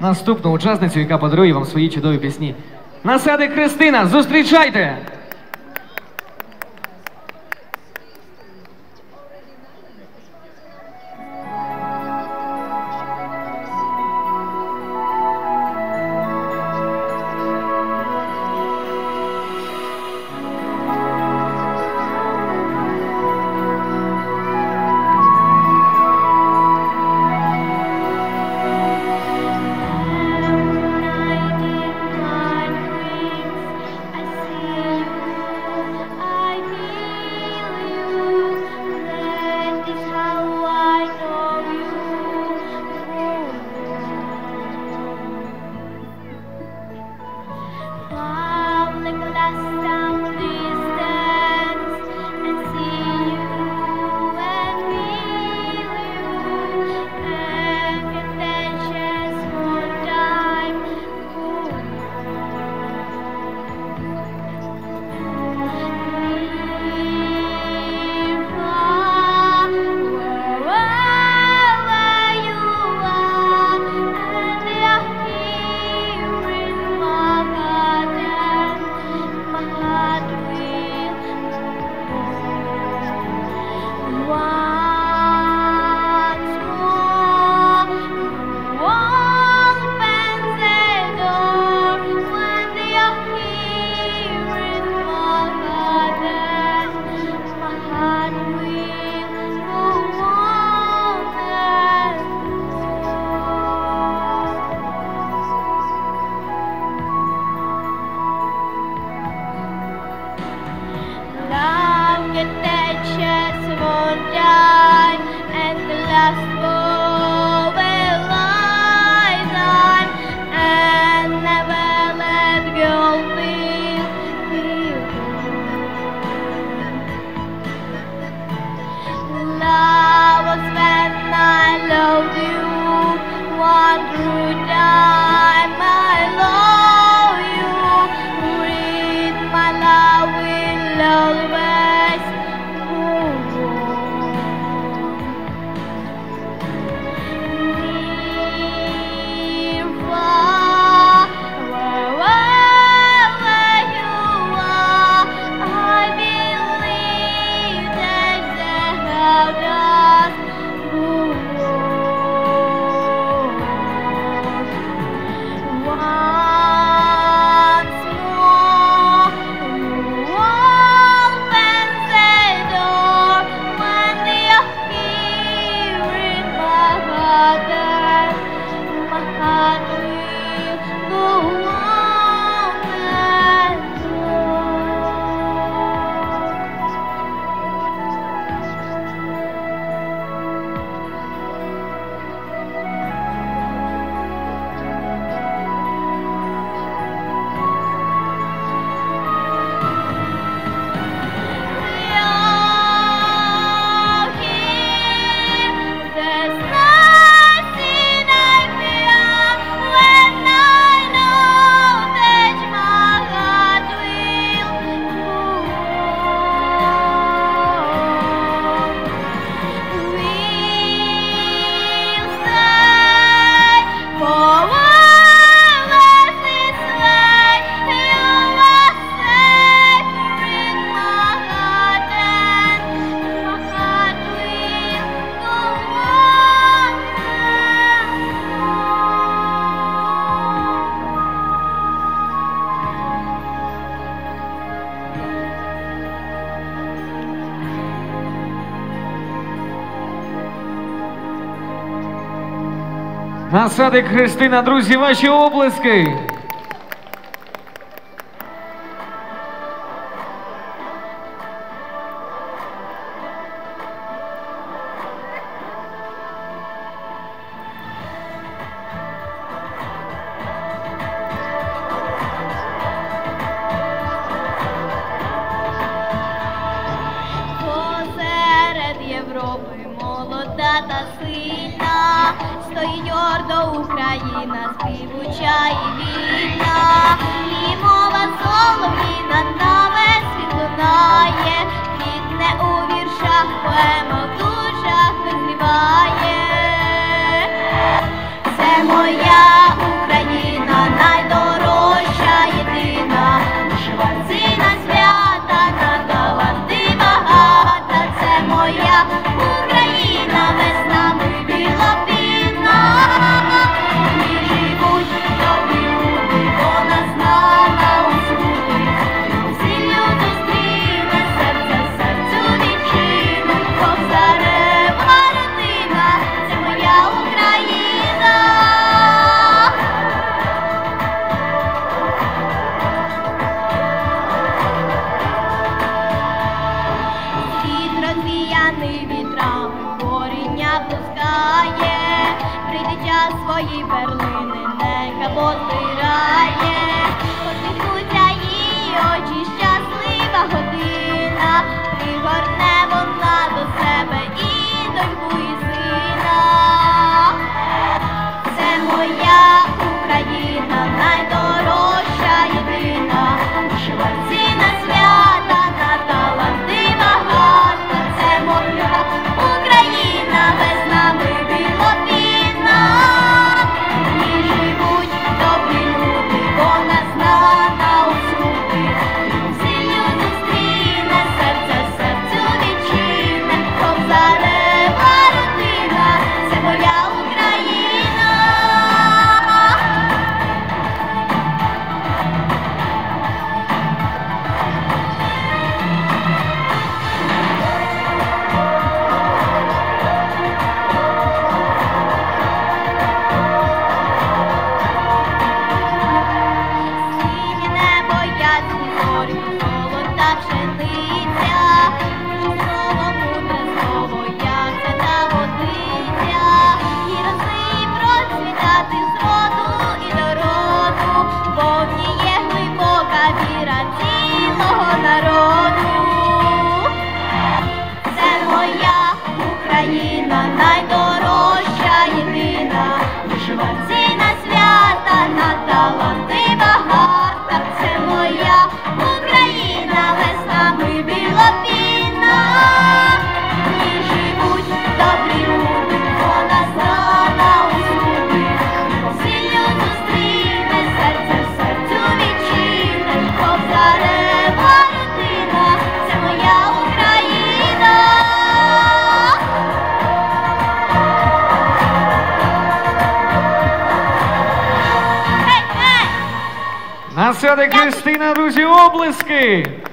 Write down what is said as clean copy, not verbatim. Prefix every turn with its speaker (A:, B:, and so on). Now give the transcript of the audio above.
A: наступну учасницю, яка подарує вам свої чудові пісні. Насади Христина, зустрічайте! Насадик Христина, друзі, ваші оплески!
B: Європи молода та сильна, стоїть гордо Україна, співуча і вільна, і мова солов'їна на весь світ лунає, квітне у віршах, поема в душах визріває. Це моя Україна. червоне нехай позбирає, посміхнуться її очі, щаслива година, пригорне вона до себе і доньку, і сина. Це моя Україна, найдорожча єдина, вишиванці на свята, на таланти багато. Це моя Україна, весь нами білопінна. В ній живуть добрі люди, вона знана усюди. Силю зустріне, серце серцю відчине, Кобзарева родина, це моя Україна. Синє небо, ясні зорі, золота пшениця, слово мудре слово, як це та водиця, і роси процвітати з роду і до роду, бо в ній є глибока віра цілого народу. Це моя Україна, найдорожча єдина, вишиванці на свята, на таланти багата. Це моя Україна, веснами білопінна. В ній живуть добрі люди, вона знана усюди. Силю зустріне, серце серцю відчине, Кобзарева родина, це моя Україна.
A: На святі Христина, друзі, облиски!